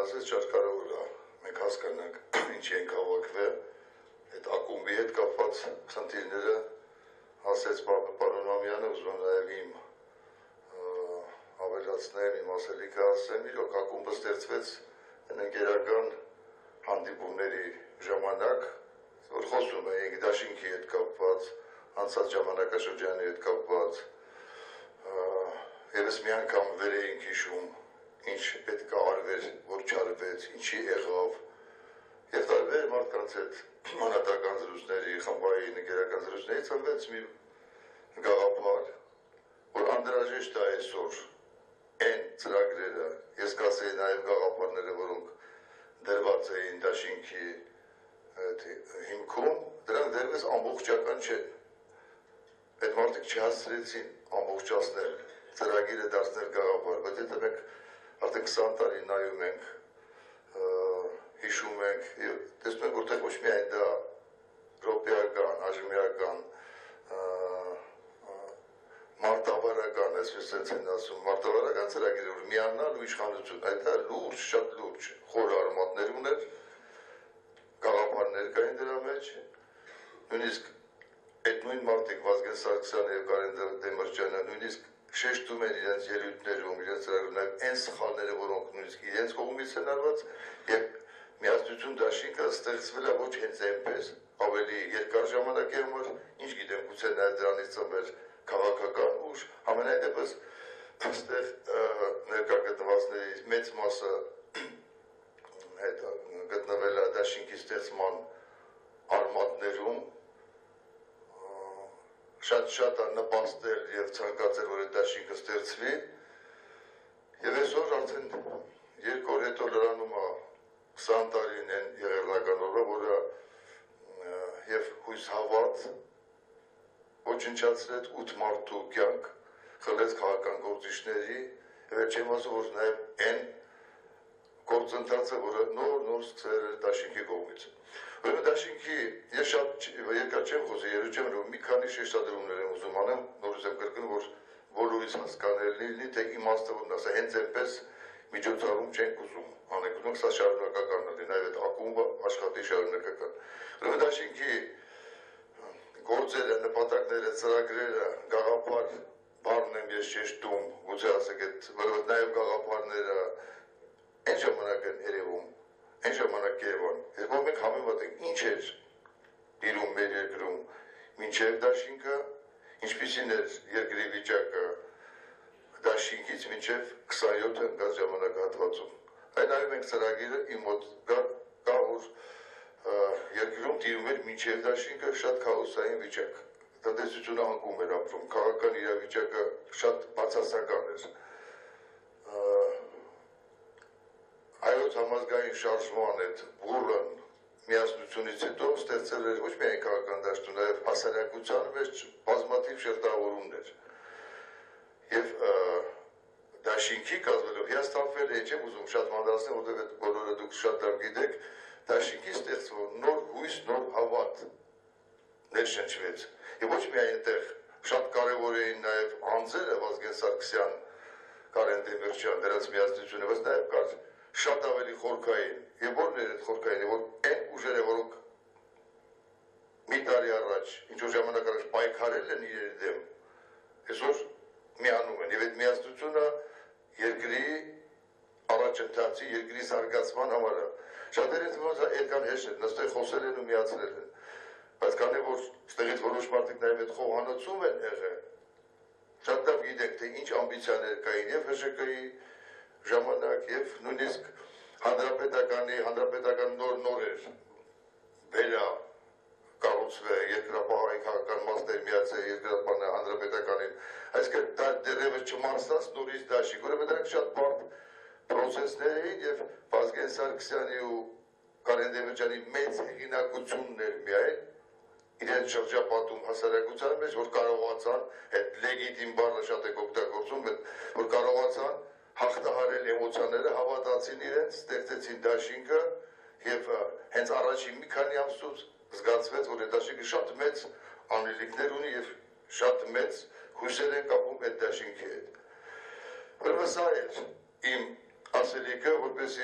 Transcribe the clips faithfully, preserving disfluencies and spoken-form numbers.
ասեց, շատ կարևոր է մենք հասկանանք ինչի ենք հավաքվել, այդ ակումբի հետ կապված խնդիրները ասեց պարոն Մամյանը, ուզում եմ նաև իմ ավելացնեմ, իմ ասելիքը ասեմ, իրոք ակումբը ստեղծվեց ընկերական հանդիպումների ժամանակ, որ խոսում էինք դաշինքի հետ կապված, անցած ժամանակաշրջանի հետ կապված, ևս մի անգամ վեր էինք հիշում, ինչ պետք է արվեր, որ չարվեց, ինչի եղավ, եւ տարբեր մարդկանց հետ մանատական զրույցների, խմբային ընկերական զրույցներից ծնվեց մի գաղափար, որ անհրաժեշտ է այսօր այն ծրագրերը, ես կասեի նաև գաղափարները, որոնք դրված էին դաշինքի հիմքում, դրանք դեռևս ամբողջական չեն։ Այդ մարդիկ չհասցրեցին ամբողջացնել, ծրագիրը դարձնել գաղափար, բայց եթե մենք արդեն քսան տարի նայում ենք, հիշում ենք, եւ տեսնում ենք, որտեղ ոչ միայն դա ռոպեական, այժմեական, մարտավարական, այսպես են ասում, մարտավարական ծրագիրը, որ միանալ ու իշխանություն, այդ է լուրջ, շատ լուրջ, խոր արմատներ ուներ, գաղափարներ կային դրա մեջ, նույնիսկ այդ նույն մարդիկ Վազգեն Սարգսյանը եւ Կարեն Դեմիրճյանը նույնիսկ շեշտում են իրենց ելույթներում, իրենց ծրագրերում նաեւ այն սխալները, որոնք նույնիսկ իրենց կողմից են արված, եւ միասնություն դաշինքը ստեղծվել է ոչ հենց այնպես, ավելի երկար ժամանակի համար, ինչ գիտեմ, գուցե նաեւ դրանից ծնվեր քաղաքական ուժ, ամենայն դեպս այստեղ ներկա գտնվածների մեծ մասը հետ գտնվել է դաշինքի ստեղծման արմատներում, շատ-շատ է նպաստել եւ ցանկացել, որ այդ դաշինքը ստեղծվի, եւ այսօր արդեն երկու օր հետո լրանում է քսան տարին են եղեռնական օրը, որը եւ հույս հավատ ոչնչացրեց ութ մարդու կյանք, խլեց քաղաքական գործիչների, եւ չեմ ասում, որ նաեւ այն գործընթացը, որը նոր-նոր սկսել էր դաշինքի կողմից։ Ուրեմն դաշինքի, ես շատ երկար չեմ խոսել, երու չեմ რომ մի քանի շեշտադրումներ եմ ուզում անեմ, նորից եմ կրկնում, որ բոլորից հասկանալի լինի, թե իմաստը որն ասա, հենց այնպես միջոցառում չենք ուզում, անենք ուզում, սա շարունակական լինի, նաև այդ ակումբը աշխատի շարունակական։ Ուրեմն դաշինքի գործերը, նպատակները, ծրագրերը, գաղափար, բառն եմ ես շեշտում, գուցե ասեք այդ, որ նաև գաղափարները այն ժամանակ են երևում, այն ժամանակ Երևան, ես որ մենք համեմատենք ինչ էր դիրում մեր երկրում մինչև դաշինքը, ինչպիսին էր երկրի վիճակը դաշինքից մինչև քսանյոթ ընկած ժամանակահատվածում։ Այն նայում ենք ծրագիրը իմ մոտ կա որ երկրում դիրում էր մինչև դաշինքը շատ քաոսային վիճակ։ Տնտեսությունը անկում էր ապրում, քաղաքական իրավիճակը շատ բացասական էր։ Հայոց համազգային շարժման այդ բուռն միասնությունից հետո ստեղծել էր ոչ միայն քաղաքական դաշտում, նաև հասարակության մեջ բազմաթիվ շերտավորումներ։ Եվ դաշինքի կազմելով հիասթափվել է, չեմ ուզում շատ մանրացնել, որտեղ բոլորը դուք շատ լավ գիտեք, դաշինքի ստեղծվող նոր հույս, նոր հավատ ներշնչվեց։ Եվ ոչ միայն այդտեղ շատ կարևոր էին նաև անձերը Վազգեն Սարգսյան, Կարեն Դեմիրճյան, դրանց միասնությունը, բայց նաև կար շատ ավելի խորքային, եւ որն էր այդ խորքայինը, որ այն ուժերը, որոնք մի տարի առաջ, ինչ-որ ժամանակ առաջ պայքարել են իրերի դեմ, այսօր միանում են, եւ այդ միասնությունը երկրի առաջընթացի, երկրի զարգացման համար է։ Շատերը թվում է այդքան հեշտ է, նստել խոսել են ու միացրել են, բայց քանի որ ստեղից որոշ մարդիկ նաեւ այդ խոհանոցում են եղել, շատ լավ գիտենք, թե ինչ ամբիցիաներ կային եւ Հ Ժ Կ-ի ժամանակ եւ նույնիսկ հանրապետականի, հանրապետական նոր-նոր էր վերա կառուցվել, երկրապահային քաղաքական մասներ միացել երկրապահ հանրապետականին, այսինքն դա դեռևս չմարսած նորից դաշինք, ուրեմն դրանք շատ բարդ պրոցեսներ էին եւ Վազգեն Սարգսյանի ու Կարեն Դեմիրճյանի մեծ հեղինակությունն էր միայն իրենց շրջապատում հասարակության մեջ, որ կարողացան, այդ լեգիտիմ բառը շատ եք օգտագործում, որ կարողացան հաղթահարել էմոցիաները, հավատացին իրենց, ստեղծեցին դաշինքը եւ հենց առաջին մի քանի ամսուց զգացվեց, որ այդ դաշինքը շատ մեծ անելիքներ ունի եւ շատ մեծ հույսեր են կապում այդ դաշինքի հետ։ Ուրեմն սա էր իմ ասելիքը, որպեսզի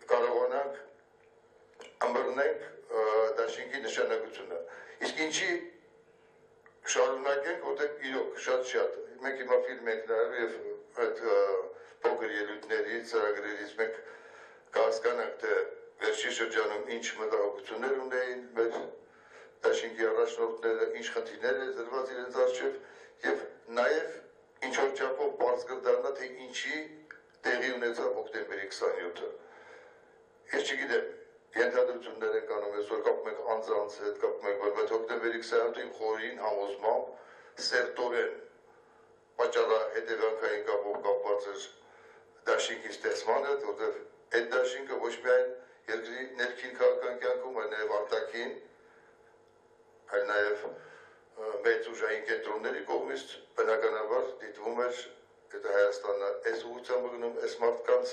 կարողանանք ամբրնենք դաշինքի նշանակությունը։ Իսկ ինչի շարունակենք, որտեղ իրոք շատ-շատ, մենք հիմա ֆիլմ ենք նայել և այդ փոքր ելույթների ծրագրերից մենք կհասկանանք, թե վերջի շրջանում ինչ մտահոգություններ ունեին մեր դաշինքի առաջնորդները, ինչ խնդիրներ է դրված իրենց առջև և նաև ինչ-որ չափով պարզ կդառնա, թե ինչի տեղի ունեցավ հոկտեմբերի քսանյոթը։ Ես չգիտեմ, ենթադրություններ ենք անում, այսօր կապում ենք անձանց հետ, կապում ենք, որ այդ հոկտեմբերի քսանյոթը իմ խորին համոզմամբ սերտորեն պատճառահետևանքային կապով կապված էր դաշինքի ստեղծման հետ, որտեղ այդ դաշինքը ոչ միայն երկրի ներքին քաղաքական կյանքում, այլ նաև արտաքին, այլ նաև մեծ ուժային կենտրոնների կողմից բնականաբար դիտվում էր, եթե Հայաստանը այս ուղղությամբ գնում, այս մարդկանց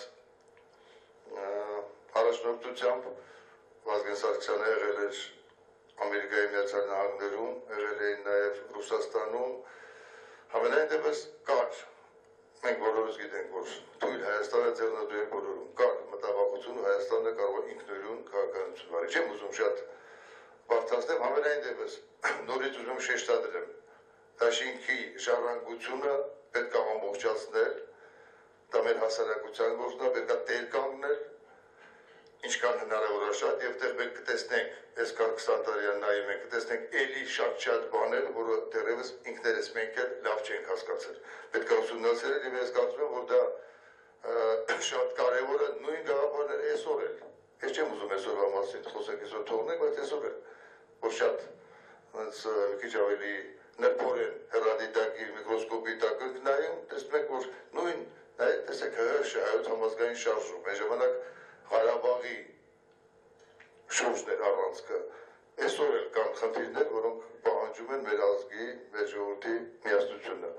առաջնորդությամբ, Վազգեն Սարգսյանը եղել էր Ամերիկայի Միացյալ Նահանգներում, եղել էին նաև Ռուսաստանում, համենայն դեպս կար, մենք բոլորս գիտենք, որ թույլ Հայաստանը ձեռնադրել բոլորում, կար մտավախություն ու Հայաստանը կարող է ինքնուրույն քաղաքականություն վարել, չեմ ուզում շատ բարձրացնեմ, համենայն դեպս նորից ուզում շեշտադրեմ, դաշինքի ժառանգությունը պետք է ամբողջացնել, դա մեր հասարակության գործն է, պետք է տեր կանգնել, ինչքան հնարավոր է շատ, և տեղ մենք կտեսնենք, այսքան քսան տարի նայում ենք, կտեսնենք էլի շատ-շատ բաներ, որը դեռևս ինքներս մենք էլ լավ չենք հասկացել։ Պետք է ուսումնասիրել և ես կարծում եմ, որ դա շատ կարևոր է նույն գաղափարները այսօր էլ։ Ես չեմ ուզում այսօրվա մասին խոսենք, այսօր թողնենք, բայց այսօր էլ, որ շատ քիչ ավելի նրբորեն հեռադիտակի միկրոսկոպի տակ ենք նայում, տեսնում եք, որ նույն, տեսեք ՀՀՇ հայոց համազգային շարժում, այն ժամանակ Ղարաբաղի շուրջն էր առանցքը, այսօր էլ կան խնդիրներ, որոնք պահանջում են մեր ազգի, մեր ժողովրդի միասնությունը։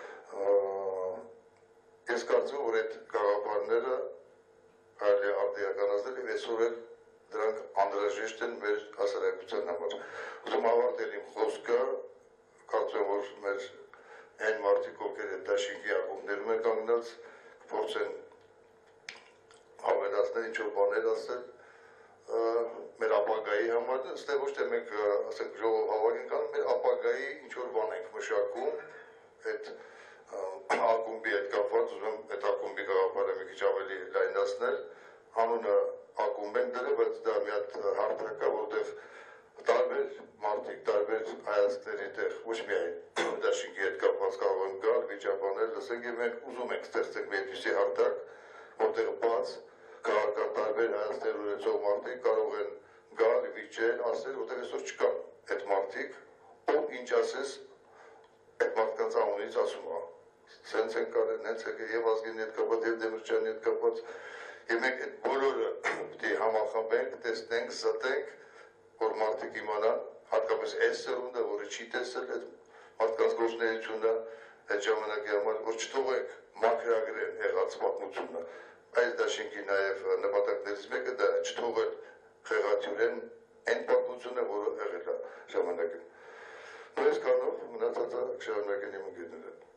Ես կարծում, որ այդ գաղափարները կարելի է արդիականացնել և այսօր էլ դրանք անհրաժեշտ են մեր հասարակության համար։ Ուզում ավարտել իմ խոսքը, կարծում եմ, որ մեր այն մարդիկ, ովքեր այդ դաշինքի ակումբներում են կանգնած, կփորձեն ավելացնել, ինչ-որ բաներ ասել մեր ապագայի համար, ստե ոչ թե մենք ասենք ժողով հավաքենք անում, մեր ապագայի ինչ-որ բան ենք մշակում, այդ ակումբի հետ կապված, ուզում եմ այդ ակումբի գաղափարը մի քիչ ավելի լայնացնել, անունը ակումբ են դրել, բայց դա մի հատ հարթակ է, որտեղ տարբեր մարդիկ, տարբեր հայացքների տեղ, ոչ միայն դաշինքի հետ կապված կարող են գալ, վիճաբաներ լսենք և մենք ուզում ենք ստեղծենք մի այդպիսի հարթակ, որտեղ բաց քաղաքական տարբեր հայացքներ ունեցող մարդիկ կարող են գալ, վիճել, ասել, որտեղ այսօր չկան այդ մարդիկ, ով ինչ ասես այդ մարդկանց անունից ասում է, սենց են կարել, նենց եք և ազգին հետ կապված, և Դեմիրճյանի հետ կապված, և մենք այդ բոլորը պետք է համախմբենք, տեսնենք, ստենք, որ մարդիկ իմանան, հատկապես այս սերունդը, որը չի տեսել այդ մարդկանց գործունեությունը, այդ ժամանակի համար, որ չթողեք մաքրագրեն եղած պատմությունը, այս դաշինքի նաև նպատակներից մեկը դա չթողել խեղաթյուրեն այն պատմությունը, որը եղել է ժամանակին։ Նույնիսկ կանով մնացածը կշարունակեն իմ ընկերները։